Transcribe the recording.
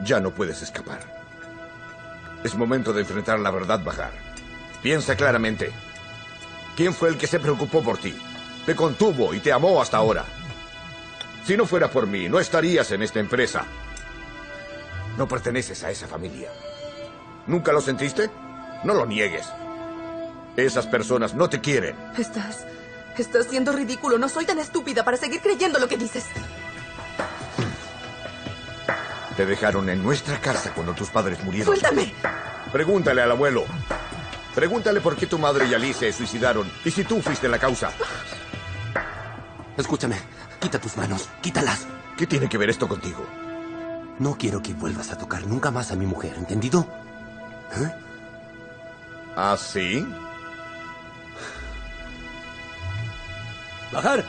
Ya no puedes escapar. Es momento de enfrentar la verdad, Bahar. Piensa claramente. ¿Quién fue el que se preocupó por ti? Te contuvo y te amó hasta ahora. Si no fuera por mí, no estarías en esta empresa. No perteneces a esa familia. ¿Nunca lo sentiste? No lo niegues. Esas personas no te quieren. Estás siendo ridículo. No soy tan estúpida para seguir creyendo lo que dices. Te dejaron en nuestra casa cuando tus padres murieron. ¡Suéltame! Pregúntale al abuelo. Pregúntale por qué tu madre y Ali se suicidaron y si tú fuiste la causa. Escúchame. Quita tus manos. Quítalas. ¿Qué tiene que ver esto contigo? No quiero que vuelvas a tocar nunca más a mi mujer, ¿entendido? ¿Eh? ¿Ah, sí? ¡Bahar!